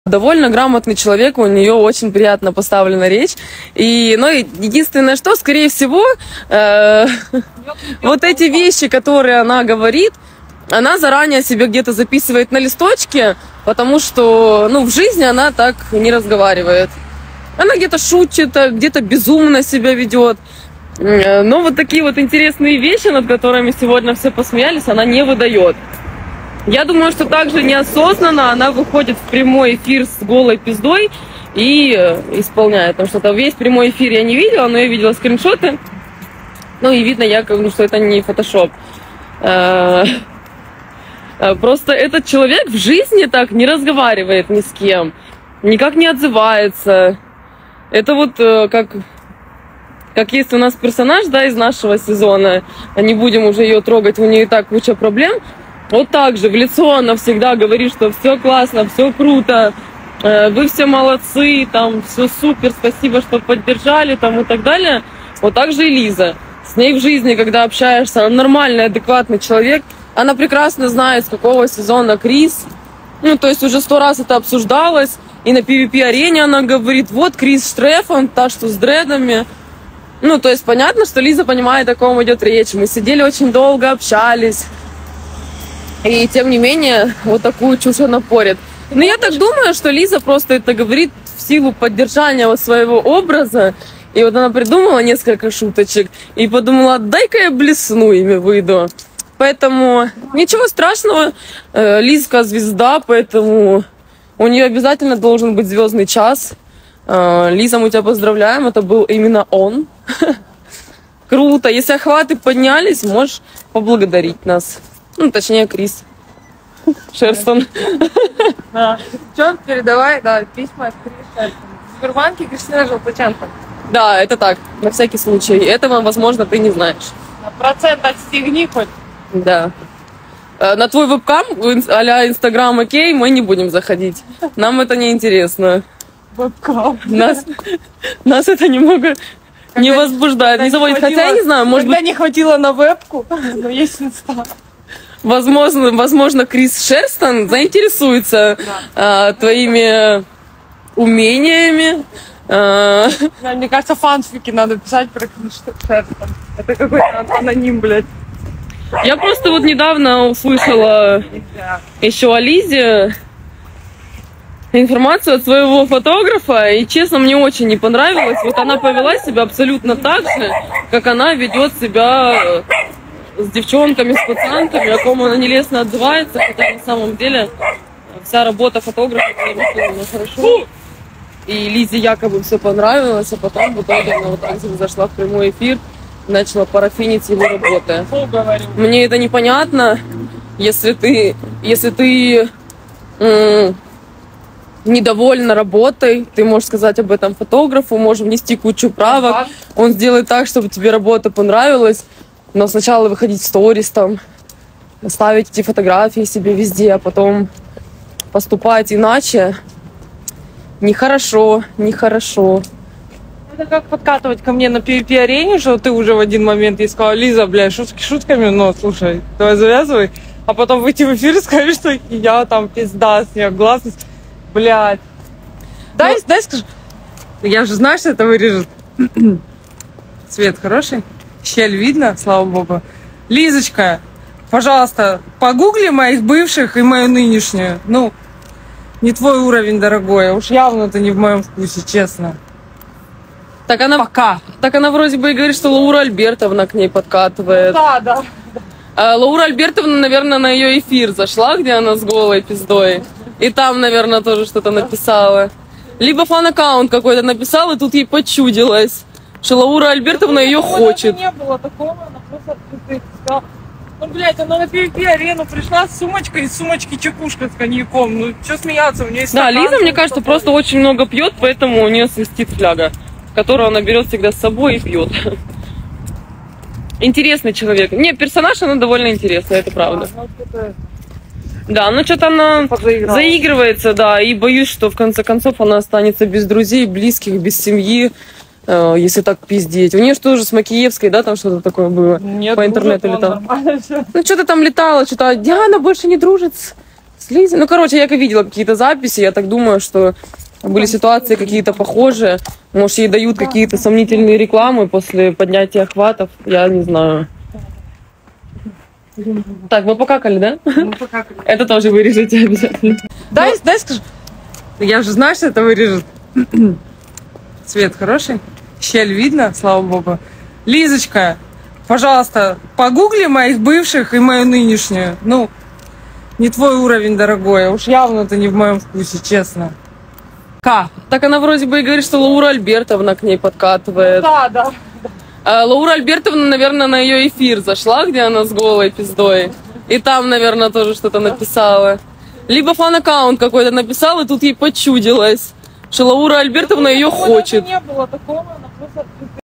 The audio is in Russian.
Довольно грамотный человек, у нее очень приятно поставлена речь. И, ну, единственное, что, скорее всего, вот эти вещи, которые она говорит, она заранее себе где-то записывает на листочке, потому что, ну, в жизни она так не разговаривает. Она где-то шутит, где-то безумно себя ведет. Но вот такие вот интересные вещи, над которыми сегодня все посмеялись, она не выдает. Я думаю, что также неосознанно она выходит в прямой эфир с голой пиздой и исполняет. Потому что весь прямой эфир я не видела, но я видела скриншоты. Ну и видно якобы, что это не фотошоп. Просто этот человек в жизни так не разговаривает ни с кем, никак не отзывается. Это вот как есть у нас персонаж, да, из нашего сезона. Не будем уже ее трогать, у нее и так куча проблем. Вот так же в лицо она всегда говорит, что все классно, все круто, вы все молодцы, там все супер, спасибо, что поддержали, там и так далее. Вот так же и Лиза. С ней в жизни, когда общаешься, она нормальный, адекватный человек. Она прекрасно знает, с какого сезона Крис. Ну, то есть уже 100 раз это обсуждалось. И на PvP-арене она говорит, вот Крис Штрефан, та, что с дредами. Ну, то есть понятно, что Лиза понимает, о ком идет речь. Мы сидели очень долго, общались. И тем не менее, вот такую чушь она порит. Но я так думаю, что Лиза просто это говорит в силу поддержания вот своего образа. И вот она придумала несколько шуточек и подумала, дай-ка я блесну ими, выйду. Поэтому ничего страшного, Лизка звезда, поэтому у нее обязательно должен быть звездный час. Лиза, мы тебя поздравляем, это был именно он. Круто, если охваты поднялись, можешь поблагодарить нас. Ну, точнее, Крис Шерстон. Да. Что, передавай, да, письма от Крис Шерстон. В Сбербанке Кристина Желточенко. Да, это так, на всякий случай. Этого, возможно, ты не знаешь. Процент отстегни хоть. Да. На твой вебкам а-ля Инстаграм окей, мы не будем заходить. Нам это не интересно. Вебкам. Нас это немного не возбуждает, не заводит. Хотя я не знаю, может быть... Когда не хватило на вебку, но есть инста. Возможно, Крис Шерстон заинтересуется твоими умениями. Мне кажется, фанфики надо писать про Крис Шерстон. Это какой-то аноним, блядь. Я просто вот недавно услышала еще о Лизе информацию от своего фотографа, и, честно, мне очень не понравилось. Вот она повела себя абсолютно так же, как она ведет себя с девчонками, с пацанками, о ком она нелестно отзывается, хотя на самом деле вся работа фотографа выполнена хорошо. И Лизе якобы все понравилось, а потом в итоге она вот так зашла в прямой эфир, начала парафинить его работы. Мне это непонятно, если ты недовольна работой, ты можешь сказать об этом фотографу, можешь внести кучу правок, он сделает так, чтобы тебе работа понравилась, но сначала выходить в сторис, там, ставить эти фотографии себе везде, а потом поступать иначе. Нехорошо. Это как подкатывать ко мне на PvP-арене, что ты уже в один момент ей сказала, Лиза, блядь, шутки шутками, но слушай, давай завязывай. А потом выйти в эфир и сказать, что я там пизда, с нее гласность. Блядь. Дай скажу. Я же знаю, что это вырежет. Цвет хороший. Щель видно, слава богу. Лизочка, пожалуйста, погугли моих бывших и мою нынешнюю. Ну, не твой уровень, дорогой. Уж явно это не в моем вкусе, честно. Так она вроде бы и говорит, что Лаура Альбертовна к ней подкатывает. Да. Лаура Альбертовна, наверное, на ее эфир зашла, где она с голой пиздой. И там, наверное, тоже что-то написала. Либо фан-аккаунт какой-то написал, и тут ей почудилось, что Лаура Альбертовна ее хочет. Не было такого, она просто сказала, ну, блядь, она на PvP-арену пришла с сумочкой, из сумочки чекушка с коньяком. Ну, что смеяться, у нее есть... Да, Лиза, мне кажется, просто очень много пьет, поэтому у нее свистит фляга, которую она берет всегда с собой и пьет. Интересный человек. Не, персонаж, она довольно интересная, это правда. Да, ну что-то она заигрывается, да, и боюсь, что в конце концов она останется без друзей, близких, без семьи, если так пиздеть. У нее что же с Макиевской, да, там что-то такое было? Нет, по интернету летало. Ну, что-то там летало, что-то Диана больше не дружит Слизь. Ну, короче, я как видела какие-то записи, я так думаю, что были ситуации какие-то похожие. Может, ей дают какие-то сомнительные рекламы после поднятия охватов. Я не знаю. Так, мы покакали, да? Ну, покакали. Это тоже вырежете обязательно. Дай скажу. Я же знаю, что это вырежет. Свет хороший? Щель видно, слава богу. Лизочка, пожалуйста, погугли моих бывших и мою нынешнюю. Ну, не твой уровень, дорогой. Уж явно ты не в моем вкусе, честно. Так она вроде бы и говорит, что Лаура Альбертовна к ней подкатывает. Да. А Лаура Альбертовна, наверное, на ее эфир зашла, где она с голой пиздой. И там, наверное, тоже что-то написала. Либо фан-аккаунт какой-то написал, и тут ей почудилось, что Лаура Альбертовна ее хочет. Не было такого, она просто